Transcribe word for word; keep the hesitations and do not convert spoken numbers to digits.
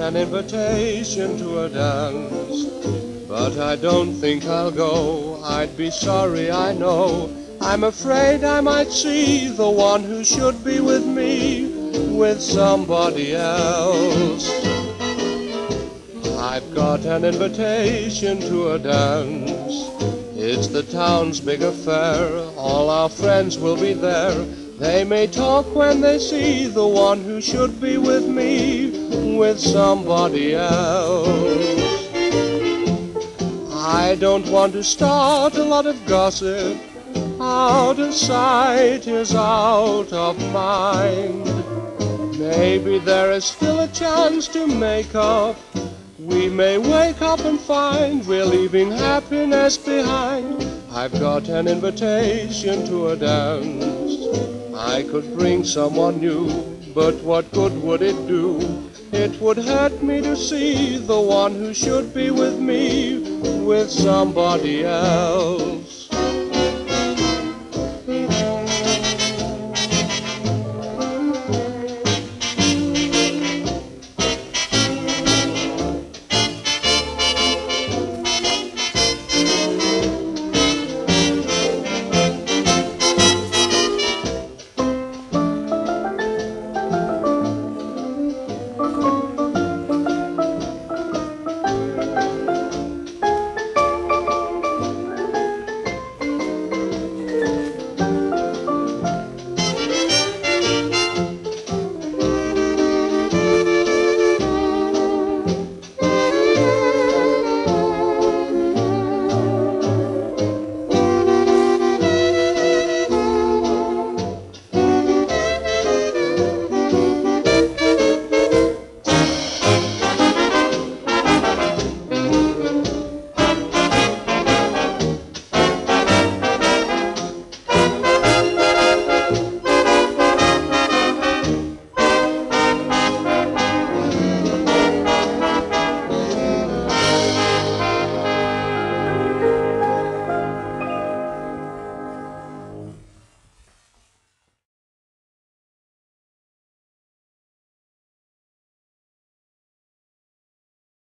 an invitation to a dance, but I don't think I'll go. I'd be sorry, I know. I'm afraid I might see the one who should be with me with somebody else. I've got an invitation to a dance. It's the town's big affair. All our friends will be there. They may talk when they see the one who should be with me with somebody else. I don't want to start a lot of gossip. Out of sight is out of mind. Maybe there is still a chance to make up. We may wake up and find we're leaving happiness behind. I've got an invitation to a dance. I could bring someone new, but what good would it do? It would hurt me to see the one who should be with me with somebody else.